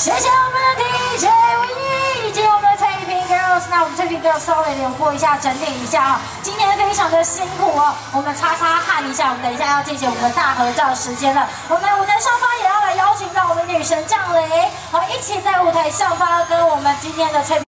谢谢我们的 DJ 唯一以及我们的翠屏 Girls。那我们翠屏 Girls 稍微留过一下，整理一下啊。今天非常的辛苦哦，我们擦擦汗一下。我们等一下要进行我们的大合照时间了。我们舞台上方也要来邀请到我们女神降临，好，一起在舞台上方跟我们今天的翠屏。